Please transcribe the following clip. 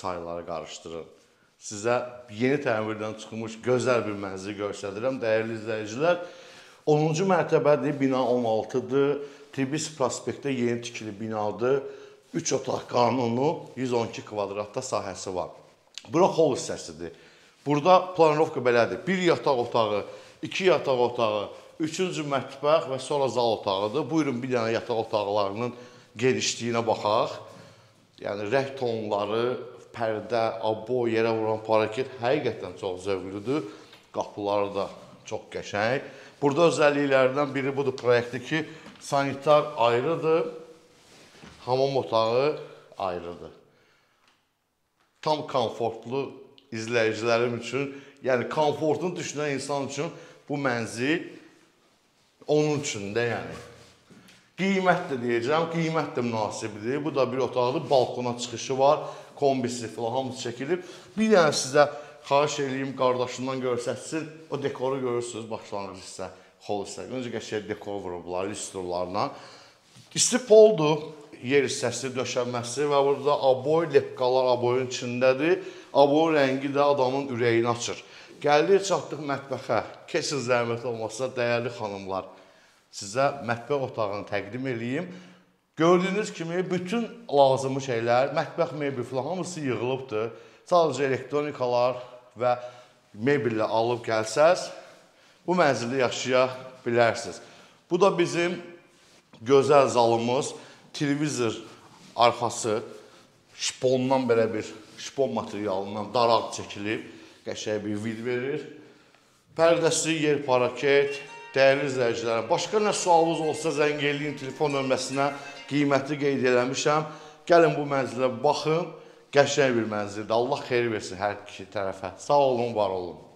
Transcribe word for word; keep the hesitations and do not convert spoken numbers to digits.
çayları qarışdırın. Sizə yeni təmirdən çıxmış gözəl bir mənzil göstərirəm, dəyərli izləyicilər. onuncu mərtəbədir, bina on altıdır. Tiblis prospektdə yeni tikili binadır. üç otaq qanunu, yüz on iki kvadratda sahəsi var. Bura hol hissəsidir. Burada planirovka belədir. Bir yataq otağı, iki yataq otağı, üçüncü mətbəx və sonra zal otağıdır. Buyurun bir dənə yataq otaqlarının genişliyinə baxaq. Yəni rəng tonları, pərdə, abo, yerə vuran paraket həqiqətən çox zövqlüdür. Qapıları da çox qəşəng. Burada özəlliklərdən biri budur proyektdə ki, sanitar ayrıdır, hamam otağı ayrıdır. Tam komfortlu izləyicilərim üçün, yəni komfortunu düşünən insan üçün bu mənzil onun üçün də yəni. Qiymət də deyəcəm, qiymət də münasibdir. Bu da bir otaqdır, balkona çıxışı var, kombisi falan hamısı çəkilib. Bir dənə sizə xahiş edeyim, qardaşından görsətsin. O dekoru görürsünüz, başlanğıc hissə, xol hissə. Öncə qəşəng dekor vurublar, lüstrlarla. İsti poldur, yer hissəsi, döşənməsi və burada aboy, lepqalar aboyun içindədir. Aboyun rəngi də adamın ürəyini açır. Gəldik, çatdıq mətbəxə. Kesin zəhmət olmasa, dəyərli xanımlar, sizə mətbəx otağını təqdim edeyim. Gördüyünüz kimi, bütün lazımlı şeylər, mətbəx mebel falan hamısı yığılıbdır. Sadəcə elektronikalar və mebellə alıb gəlsəz, bu mənzildə yaşaya bilərsiniz. Bu da bizim gözəl zalımız, televizor arxası şipondan belə bir şipon materialından daraq çəkilib, qəşəng bir vid verir. Pərdəsi, yer paraket, dəyərli izləyicilərə. Başqa nə sualınız olsa zəng eləyin telefon nömrəsinə, qiyməti qeyd eləmişəm. Gəlin bu mənzilə baxın, qəşəng bir mənzildir. Allah xeyir versin hər iki tərəfə. Sağ olun, var olun.